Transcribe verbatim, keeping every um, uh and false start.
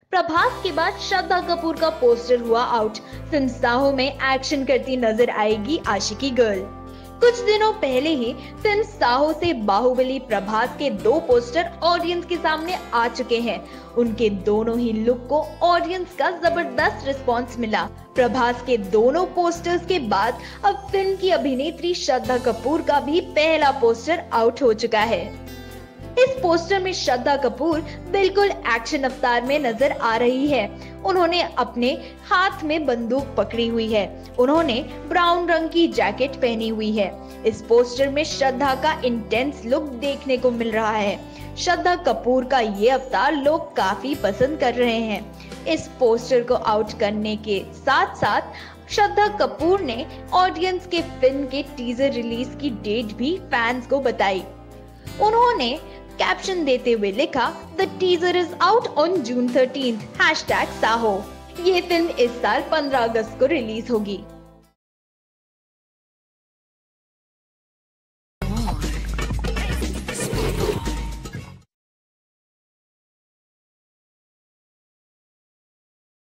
प्रभास के बाद श्रद्धा कपूर का पोस्टर हुआ आउट। फिल्म साहो में एक्शन करती नजर आएगी आशिकी गर्ल। कुछ दिनों पहले ही फिल्म साहो से बाहुबली प्रभास के दो पोस्टर ऑडियंस के सामने आ चुके हैं। उनके दोनों ही लुक को ऑडियंस का जबरदस्त रिस्पांस मिला। प्रभास के दोनों पोस्टर्स के बाद अब फिल्म की अभिनेत्री श्रद्धा कपूर का भी पहला पोस्टर आउट हो चुका है। इस पोस्टर में श्रद्धा कपूर बिल्कुल एक्शन अवतार में नजर आ रही है। उन्होंने अपने हाथ में बंदूक पकड़ी हुई है। उन्होंने ब्राउन रंग की जैकेट पहनी हुई है। इस पोस्टर में श्रद्धा का इंटेंस लुक देखने को मिल रहा है। श्रद्धा कपूर का ये अवतार लोग काफी पसंद कर रहे हैं। इस पोस्टर को आउट करने के साथ साथ श्रद्धा कपूर ने ऑडियंस के फिल्म के टीजर रिलीज की डेट भी फैंस को बताई। उन्होंने कैप्शन देते हुए लिखा, the teaser is out on June thirteenth, hashtag Saaho. ये फिल्म इस साल पंद्रह अगस्त को रिलीज होगी।